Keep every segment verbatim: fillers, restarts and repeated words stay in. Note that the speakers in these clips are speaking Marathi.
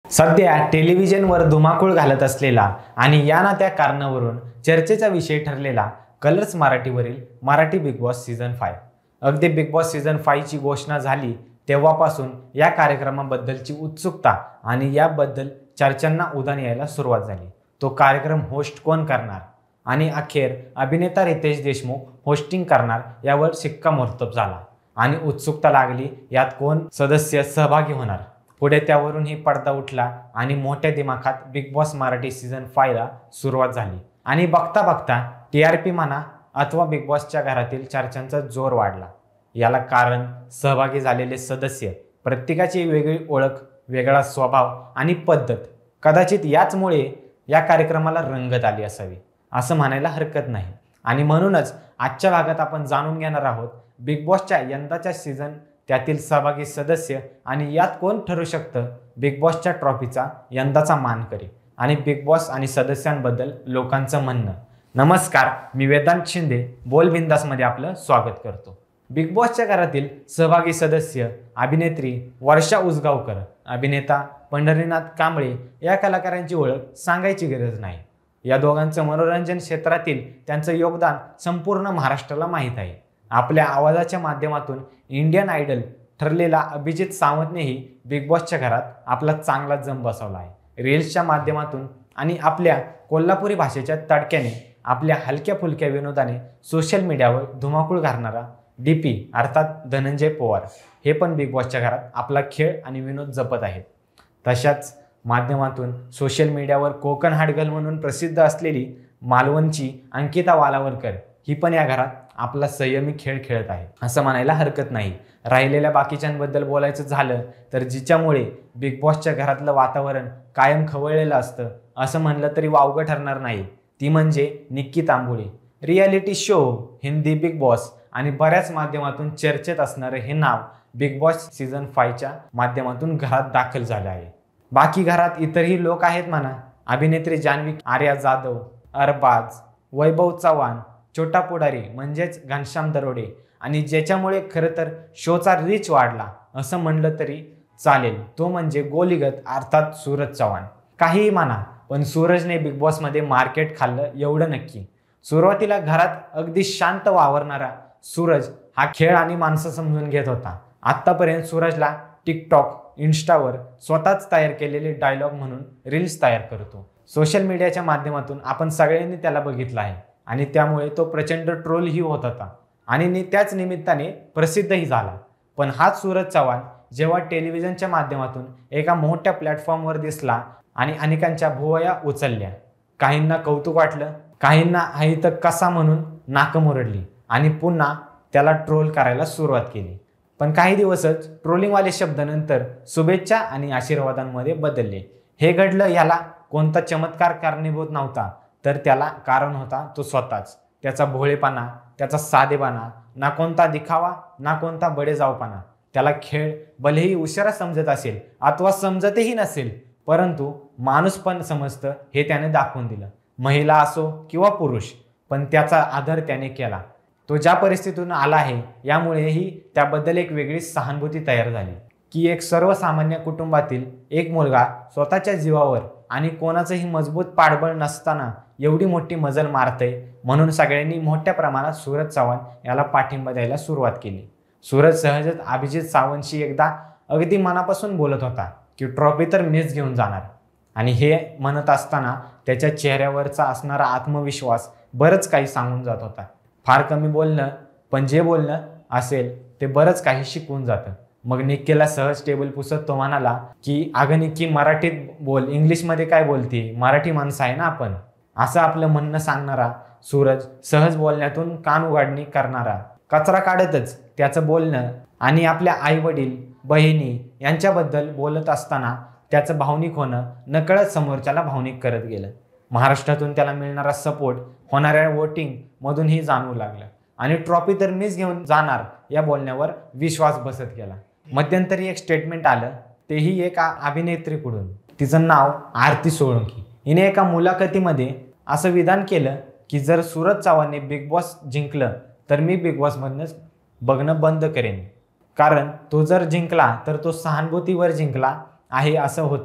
सध्या टेलिव्हिजनवर धुमाकूळ घालत असलेला आणि या ना त्या कारणावरून चर्चेचा विषय ठरलेला कलर्स मराठीवरील Marathi big boss season five. अगदी बिग बॉस सीझन फाय ची घोषणा झाली तेव्हापासून या कार्यक्रमाबद्दलची उत्सुकता आणि याबद्दल चर्चांना उधाण यायला सुरुवात झाली. तो कार्यक्रम होस्ट कोण करणार आणि अखेर अभिनेता रितेश देशमुख होस्टिंग करणार यावर शिक्कामोर्तब झाला आणि उत्सुकता लागली यात कोण सदस्य सहभागी होणार. पुढे त्यावरूनही पडदा उठला आणि मोठ्या दिमाखात big boss Marathi season five ला सुरुवात झाली आणि बघता बघता टी आर पी म्हणा अथवा बिग बॉसच्या घरातील चर्चांचा जोर वाढला. याला कारण सहभागी झालेले सदस्य, प्रत्येकाची वेगळी ओळख, वेगळा स्वभाव आणि पद्धत. कदाचित याचमुळे या कार्यक्रमाला रंगत आली असावी असं म्हणायला हरकत नाही. आणि म्हणूनच आजच्या भागात आपण जाणून घेणार आहोत बिग बॉसच्या यंदाच्या सीझन, त्यातील सहभागी सदस्य आणि यात कोण ठरू शकतं बिग बॉसच्या ट्रॉफीचा यंदाचा मानकरी आणि बिग बॉस आणि सदस्यांबद्दल लोकांचं म्हणणं. नमस्कार, मी वेदांत शिंदे बोल बिंदासमध्ये आपलं स्वागत करतो. बिग बॉसच्या घरातील सहभागी सदस्य अभिनेत्री वर्षा उसगावकर, अभिनेता पंढरीनाथ कांबळे या कलाकारांची ओळख सांगायची गरज नाही. या दोघांचं मनोरंजन क्षेत्रातील त्यांचं योगदान संपूर्ण महाराष्ट्राला माहीत आहे. आपल्या आवाजाच्या माध्यमातून इंडियन आयडल ठरलेला अभिजित सावंतनेही बिग बॉसच्या घरात आपला चांगला जम बसवला आहे. रील्सच्या माध्यमातून आणि आपल्या कोल्हापुरी भाषेच्या तडक्याने, आपल्या हलक्या फुलक्या विनोदाने सोशल मीडियावर धुमाकूळ घालणारा डी पी अर्थात धनंजय पवार हे पण बिग बॉसच्या घरात आपला खेळ आणि विनोद जपत आहेत. तशाच माध्यमातून सोशल मीडियावर कोकण हाडगल म्हणून प्रसिद्ध असलेली मालवणची अंकिता वालावलकर ही पण या घरात आपला संयमी खेळ खेळत आहे असं म्हणायला हरकत नाही. राहिलेल्या बाकीच्यांबद्दल बोलायचं झालं तर जिच्यामुळे बिग बॉसच्या घरातलं वातावरण कायम खवळलेलं असतं असं म्हणलं तरी वावगं ठरणार नाही, ती म्हणजे Nikki Tamboli. Reality show, Hindi big boss आणि बऱ्याच माध्यमातून चर्चेत असणारं हे नाव बिग बॉस सीझन फायच्या माध्यमातून घरात दाखल झालं आहे. बाकी घरात इतरही लोक आहेत म्हणा. अभिनेत्री जान्हवी, आर्या जाधव, अरबाज, वैभव चव्हाण, छोटा पुढारी म्हणजेच घनश्याम दरोडे आणि ज्याच्यामुळे खरं तर शोचा रीच वाढला असं म्हणलं तरी चालेल तो म्हणजे गोलीगत अर्थात सूरज चव्हाण. काहीही म्हणा, पण सूरजने बिग बॉसमध्ये मार्केट खाल्लं एवढं नक्की. सुरुवातीला घरात अगदी शांत वावरणारा सूरज हा खेळ आणि माणसं समजून घेत होता. आत्तापर्यंत सूरजला टिकटॉक, इन्स्टावर स्वतःच तयार केलेले डायलॉग म्हणून रील्स तयार करतो. सोशल मीडियाच्या माध्यमातून आपण सगळ्यांनी त्याला बघितलं आहे आणि त्यामुळे तो प्रचंड ट्रोलही होत होता आणि त्याच निमित्ताने प्रसिद्धही झाला. पण हाच सूरज चव्हाण जेव्हा टेलिव्हिजनच्या माध्यमातून एका मोठ्या प्लॅटफॉर्मवर दिसला आणि अनेकांच्या भुवया उचलल्या. काहींना कौतुक वाटलं, काहींना हाही तर कसा म्हणून नाकं मुरडली आणि पुन्हा त्याला ट्रोल करायला सुरुवात केली. पण काही दिवसच ट्रोलिंगवाले शब्द नंतर शुभेच्छा आणि आशीर्वादांमध्ये बदलले. हे घडलं याला कोणता चमत्कार कारणीभूत नव्हता, तर त्याला कारण होता तो स्वतःच. त्याचा भोळेपणा, त्याचा साधेपणा, ना कोणता दिखावा ना कोणता बडेजावपणा. त्याला खेळ भलेही उशिरा समजत असेल अथवा समजतही नसेल, परंतु माणूस पण समजतं हे त्याने दाखवून दिलं. महिला असो किंवा पुरुष, पण त्याचा आदर त्याने केला. तो ज्या परिस्थितीतून आला आहे यामुळेही त्याबद्दल एक वेगळी सहानुभूती तयार झाली की एक सर्वसामान्य कुटुंबातील एक मुलगा स्वतःच्या जीवावर आणि कोणाचंही मजबूत पाठबळ नसताना एवढी मोठी मजल मारतय, म्हणून सगळ्यांनी मोठ्या प्रमाणात सूरज चव्हाण याला पाठिंबा द्यायला सुरुवात केली. सूरज सहजच अभिजित सावंतशी एकदा अगदी मनापासून बोलत होता की ट्रॉफी तर मीच घेऊन जाणार, आणि हे म्हणत असताना त्याच्या चेहऱ्यावरचा असणारा आत्मविश्वास बरंच काही सांगून जात होता. फार कमी बोलणं, पण जे बोलणं असेल ते बरंच काही शिकवून जातं. मग निक्कीला सहज टेबल पुसत तो म्हणाला की अगं निक्की, मराठीत बोल, इंग्लिशमध्ये काय बोलते, मराठी माणसं आहे ना आपण, असं आपलं म्हणणं सांगणारा सूरज सहज बोलण्यातून कान उघडणी करणारा, कचरा काढतच त्याचं बोलणं आणि आपल्या आई वडील, बहिणी यांच्याबद्दल बोलत असताना त्याचं भावनिक होणं नकळत समोरच्याला भावनिक करत गेलं. महाराष्ट्रातून त्याला मिळणारा सपोर्ट होणाऱ्या वोटिंग मधूनही जाणवू लागलं आणि ट्रॉफी तर मीच घेऊन जाणार या बोलण्यावर विश्वास बसत गेला. मध्यंतरी एक स्टेटमेंट आलं, तेही एका अभिनेत्रीकडून. तिचं नाव आरती सोळंकी. हिने एका मुलाखतीमध्ये असं विधान केलं की जर सूरज चव्हाणने बिग बॉस जिंकलं तर मी बिग बॉसमधनंच बघणं बंद करेन, कारण तो जर जिंकला तर तो सहानुभूतीवर जिंकला आहे असं होतं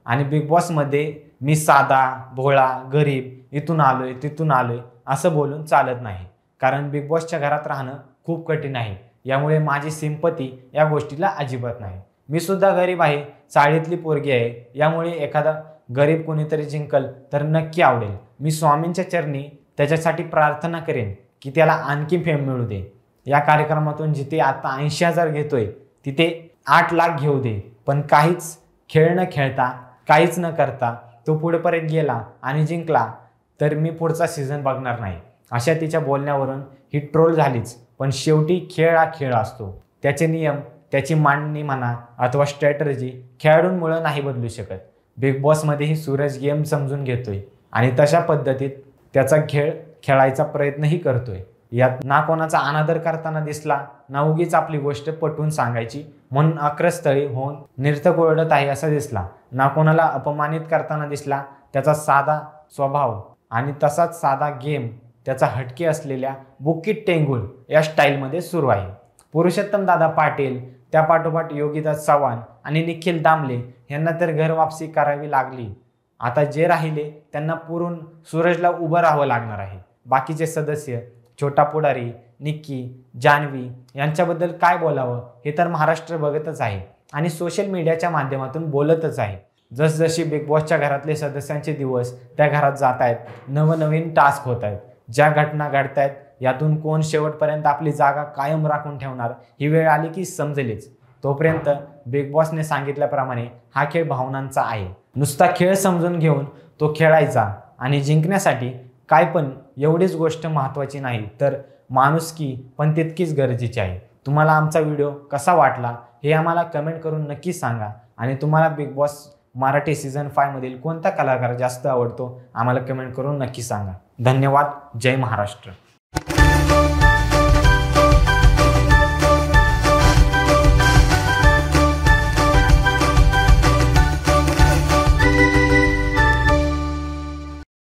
आणि बिग बॉसमध्ये मी साधा भोळा गरीब इथून आलोय तिथून आलोय असं बोलून चालत नाही, कारण बिग बॉसच्या घरात राहणं खूप कठीण आहे. यामुळे माझी सिंपती या गोष्टीला अजिबात नाही. मी सुद्धा गरीब आहे, चाळीतली पोरगी आहे. यामुळे एखादा गरीब कोणीतरी जिंकल तर नक्की आवडेल. मी स्वामींच्या चरणी त्याच्यासाठी प्रार्थना करेन की त्याला आणखी फेम मिळू दे. या कार्यक्रमातून जिथे आता ऐंशी हजार घेतोय तिथे आठ लाख घेऊ दे, पण काहीच खेळ न खेळता काहीच न करता तो पुढेपर्यंत गेला आणि जिंकला तर मी पुढचा सीझन बघणार नाही. अशा तिच्या बोलण्यावरून ही ट्रोल झालीच. पण शेवटी खेळ हा खेळ असतो. त्याचे नियम त्याची मांडणी म्हणा अथवा स्ट्रॅटर्जी खेळाडूंमुळे नाही बदलू शकत. बिग बॉसमध्येही सूरज गेम समजून घेतोय आणि तशा पद्धतीत त्याचा खेळ खेळायचा प्रयत्नही करतोय. यात ना कोणाचा अनादर करताना दिसला ना उगीच आपली गोष्ट पटवून सांगायची म्हणून अक्रस्थळी होऊन नर्तक ओरडत आहे असा दिसला. ना कोणाला अपमानित करताना दिसला. त्याचा साधा स्वभाव आणि तसाच साधा गेम त्याचा हटके असलेल्या बुकीट टेंगुळ या स्टाईलमध्ये सुरू आहे. पुरुषोत्तम दादा पाटील, त्या पाठोपाठ योगीदास चव्हाण आणि निखिल दामले यांना तर घर वापसी करावी लागली. आता जे राहिले त्यांना पुरून सूरजला उभं राहावं लागणार आहे. बाकीचे सदस्य छोटा पुढारी, निक्की, जान्हवी यांच्याबद्दल काय बोलावं हे तर महाराष्ट्र बघतच आहे आणि सोशल मीडियाच्या माध्यमातून बोलतच आहे. जसजशी बिग बॉसच्या घरातले सदस्यांचे दिवस त्या घरात जात आहेत, नवनवीन टास्क होत आहेत, ज्या घटना घडत आहेत यातून कोण शेवटपर्यंत आपली जागा कायम राखून ठेवणार ही वेळ आली की समजेलच. तोपर्यंत बिग बॉसने सांगितल्याप्रमाणे हा खेळ भावनांचा आहे. नुसता खेळ समजून घेऊन तो खेळायचा आणि जिंकण्यासाठी काय पण एवढीच गोष्ट महत्त्वाची नाही तर माणुसकी पण तितकीच गरजेची आहे. तुम्हाला आमचा व्हिडिओ कसा वाटला हे आम्हाला कमेंट करून नक्की सांगा आणि तुम्हाला big boss Marathi season five मधील कोणता कलाकार जास्त आवडतो आम्हाला कमेंट करून नक्की सांगा. धन्यवाद. जय महाराष्ट्र.